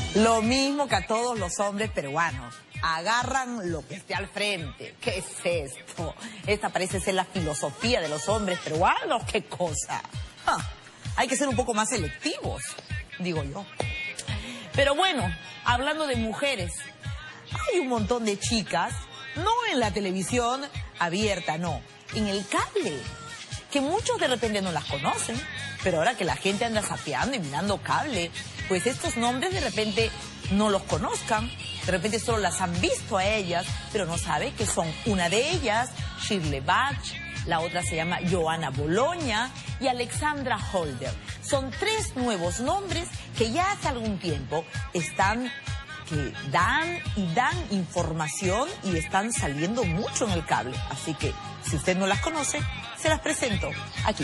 Lo mismo que a todos los hombres peruanos. Agarran lo que esté al frente. ¿Qué es esto? Esta parece ser la filosofía de los hombres peruanos. ¿Qué cosa? Hay que ser un poco más selectivos, digo yo. Pero bueno, hablando de mujeres, hay un montón de chicas, no en la televisión abierta, no, en el cable, que muchos de repente no las conocen, pero ahora que la gente anda zapeando y mirando cable, pues estos nombres de repente no los conozcan, de repente solo las han visto a ellas, pero no sabe que son una de ellas, Shirley Bach, la otra se llama Joana Bologna y Alexandra Holder. Son 3 nuevos nombres que ya hace algún tiempo están, que dan información y están saliendo mucho en el cable. Así que, si usted no las conoce, se las presento aquí.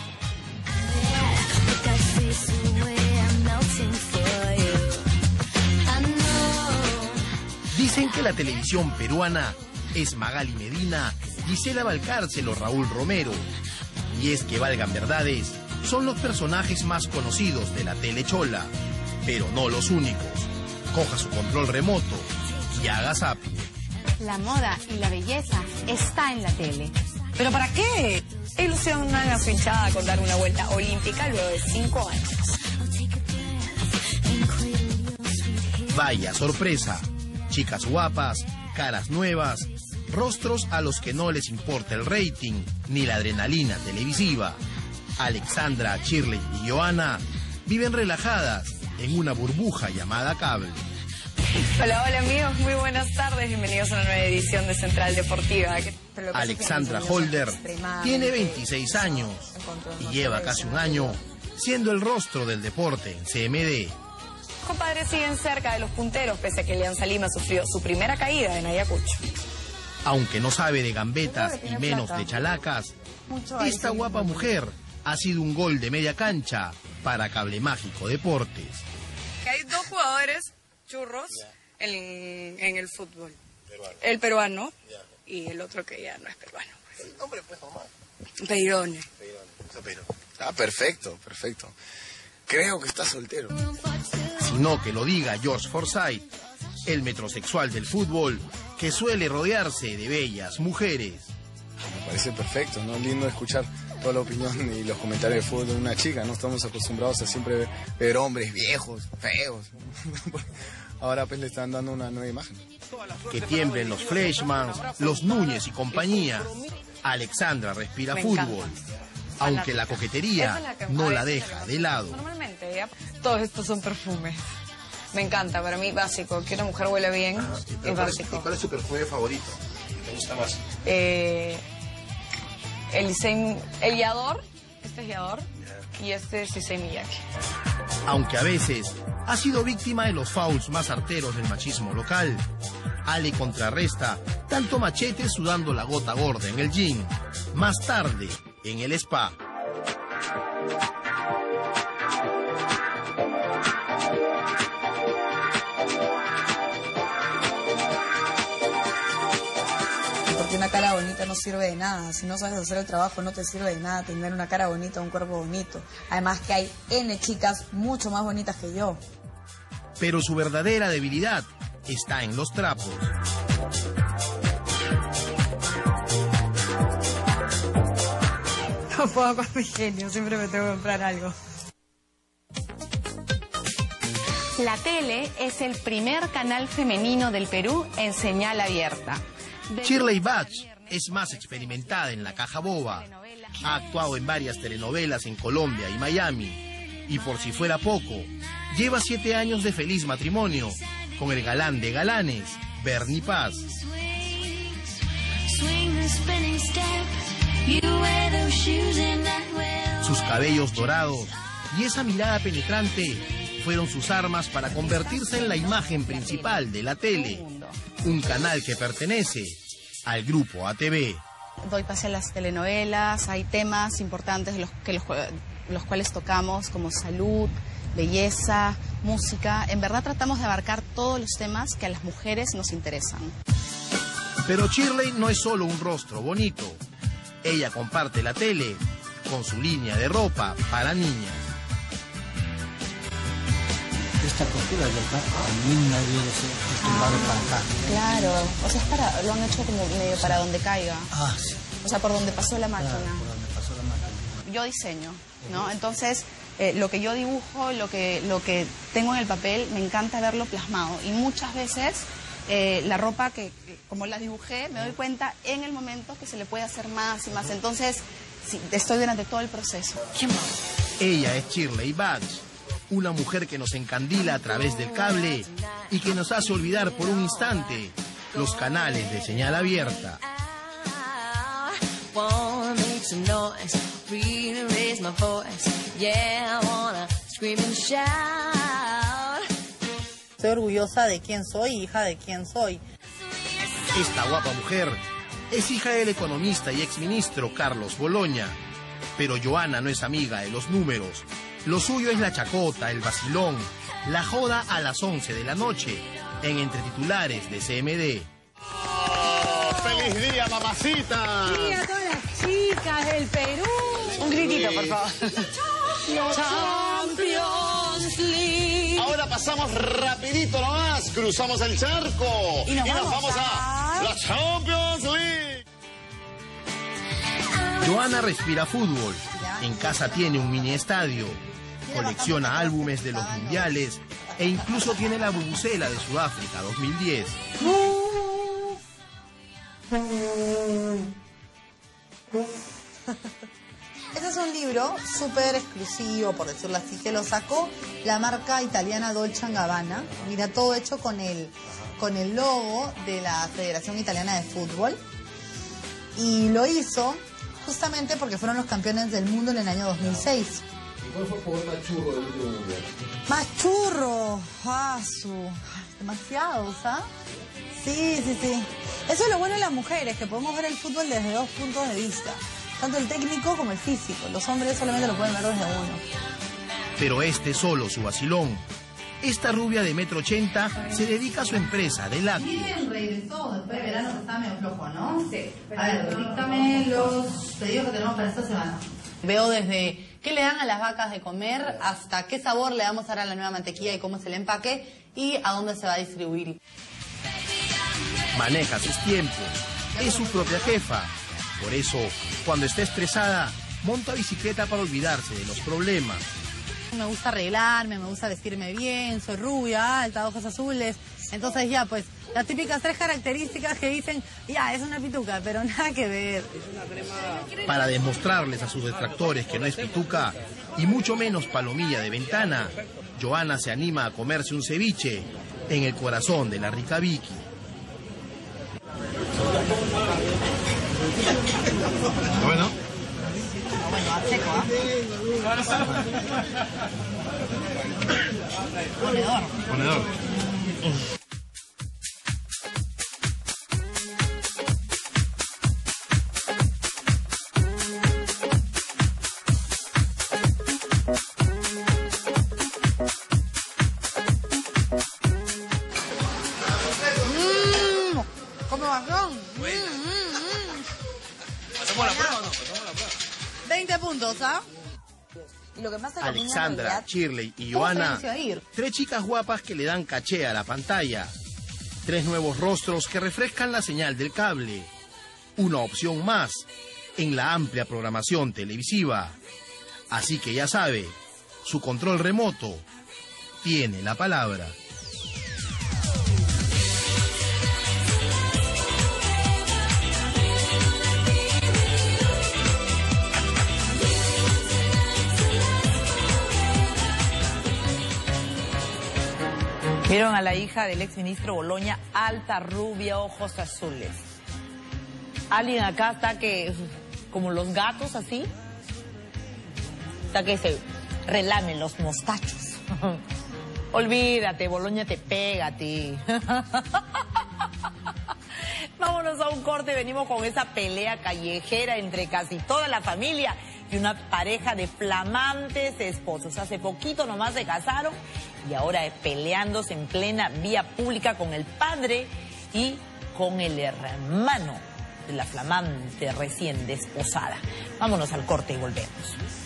Dicen que la televisión peruana es Magali Medina, Gisela Valcárcel o Raúl Romero. Y es que, valgan verdades, son los personajes más conocidos de la telechola, pero no los únicos. Coja su control remoto y haga zapping. La moda y la belleza está en la tele. ¿Pero para qué? Ilusionan a su hinchada con dar una vuelta olímpica luego de 5 años. Vaya sorpresa. Chicas guapas, caras nuevas, rostros a los que no les importa el rating ni la adrenalina televisiva. Alexandra, Shirley y Joana viven relajadas en una burbuja llamada cable. Hola, hola amigos, muy buenas tardes, bienvenidos a una nueva edición de Central Deportiva. Alexandra Holder tiene 26 años y lleva casi un año siendo el rostro del deporte en CMD. Los compadres siguen cerca de los punteros, pese a que Alianza Lima sufrió su primera caída en Ayacucho. Aunque no sabe de gambetas y menos de chalacas, esta guapa mujer ha sido un gol de media cancha para Cable Mágico Deportes. Hay 2 jugadores churros en el fútbol. El peruano y el otro que ya no es peruano. El nombre pues normal. Peirone. Perfecto. Creo que está soltero. Sino que lo diga George Forsyth, el metrosexual del fútbol, que suele rodearse de bellas mujeres. Me parece perfecto, ¿no? Lindo escuchar toda la opinión y los comentarios de fútbol de una chica, ¿no? Estamos acostumbrados a siempre ver hombres viejos, feos. Ahora pues le están dando una nueva imagen. Que tiemblen los Fleischmanns, los Núñez y compañía. Alexandra respira fútbol, aunque la coquetería no la deja de lado. Normalmente ya todos estos son perfumes. Me encanta, para mí básico. Que una mujer huela bien es básico. ¿Cuál es su perfume favorito? ¿Te gusta más? El Yador, este es Yador, y este es Issey Miyake. Aunque a veces ha sido víctima de los fouls más arteros del machismo local, Ale contrarresta tanto machete sudando la gota gorda en el gym, más tarde en el spa. Porque una cara bonita no sirve de nada. Si no sabes hacer el trabajo, no te sirve de nada tener una cara bonita, un cuerpo bonito. Además que hay N chicas mucho más bonitas que yo. Pero su verdadera debilidad está en los trapos. No puedo con mi genio, siempre me tengo que comprar algo. La tele es el primer canal femenino del Perú en señal abierta. Shirley Bach es más experimentada en la caja boba. Ha actuado en varias telenovelas en Colombia y Miami. Y por si fuera poco, lleva 7 años de feliz matrimonio con el galán de galanes, Bernie Paz. Sus cabellos dorados y esa mirada penetrante fueron sus armas para convertirse en la imagen principal de la tele, un canal que pertenece al grupo ATV. Doy pase a las telenovelas, hay temas importantes los cuales tocamos, como salud, belleza, música. En verdad tratamos de abarcar todos los temas que a las mujeres nos interesan. Pero Shirley no es solo un rostro bonito. Ella comparte la tele con su línea de ropa para niñas. esta costura de acá también no debe ser estirado para acá. Claro, o sea, lo han hecho como medio para donde caiga. Ah, sí. O sea, por donde pasó la máquina. Claro, por donde pasó la máquina. Yo diseño, ¿no? Entonces, lo que yo dibujo, lo que tengo en el papel, me encanta verlo plasmado. Y muchas veces la ropa que como la dibujé, me doy cuenta en el momento que se le puede hacer más y más. Entonces, sí, estoy durante todo el proceso. Ella es Shirley Batch, una mujer que nos encandila a través del cable y que nos hace olvidar por un instante los canales de señal abierta. Estoy orgullosa de quién soy, hija de quién soy. Esta guapa mujer es hija del economista y exministro Carlos Boloña. Pero Joana no es amiga de los números. Lo suyo es la chacota, el vacilón, la joda a las 11 de la noche, en Entre Titulares de CMD. ¡Oh, ¡feliz día, mamacita! Sí, a todas las chicas del Perú. Un gritito, por favor. Champions League. Ahora pasamos rapidito nomás, cruzamos el charco Y nos vamos a la Champions League. Joana respira fútbol. En casa tiene un mini estadio. Colecciona álbumes de los mundiales e incluso tiene la bubucela de Sudáfrica 2010. Este es un libro súper exclusivo, por decirlo así, que lo sacó la marca italiana Dolce & Gabbana. Mira, todo hecho con el logo de la Federación Italiana de Fútbol. Y lo hizo justamente porque fueron los campeones del mundo en el año 2006. ¿Y cuál fue el jugador más churro del último mundial? Más churro, demasiados, ¿ah? Sí. Eso es lo bueno de las mujeres, que podemos ver el fútbol desde dos puntos de vista. Tanto el técnico como el físico. Los hombres solamente lo pueden ver desde uno. Pero este es solo su vacilón. Esta rubia de 1,80 m se dedica a su empresa de lácteos. Miren, regresó después de verano, que estaba medio flojo, ¿no? Sí. A ver, dígame los pedidos que tenemos para esta semana. Veo desde qué le dan a las vacas de comer hasta qué sabor le vamos a dar a la nueva mantequilla y cómo es el empaque y a dónde se va a distribuir. Maneja sus tiempos. Es su propia jefa. Por eso, cuando está estresada, monta bicicleta para olvidarse de los problemas. Me gusta arreglarme, me gusta vestirme bien, soy rubia, alta, ojos azules. Entonces ya, pues, las típicas 3 características que dicen, ya, es una pituca, pero nada que ver. Para demostrarles a sus detractores que no es pituca, y mucho menos palomilla de ventana, Joana se anima a comerse un ceviche en el corazón de la rica Vicky. Bueno. Bueno, a seco, ¿ah? Ponedor. ¿Cómo bajón? ¿Hacemos la prueba o no? ¿Hacemos la prueba? 20 puntos, ¿ah? Y lo que más se Alexandra, Shirley y Joana, 3 chicas guapas que le dan caché a la pantalla. 3 nuevos rostros que refrescan la señal del cable. Una opción más en la amplia programación televisiva. Así que ya sabe, su control remoto tiene la palabra. Vieron a la hija del exministro Boloña, alta, rubia, ojos azules. Alguien acá está que, como los gatos así, está que se relamen los mostachos. Olvídate, Boloña te pega a ti. Vámonos a un corte, venimos con esa pelea callejera entre casi toda la familia y una pareja de flamantes esposos. Hace poquito nomás se casaron y ahora peleándose en plena vía pública con el padre y con el hermano de la flamante recién desposada. Vámonos al corte y volvemos.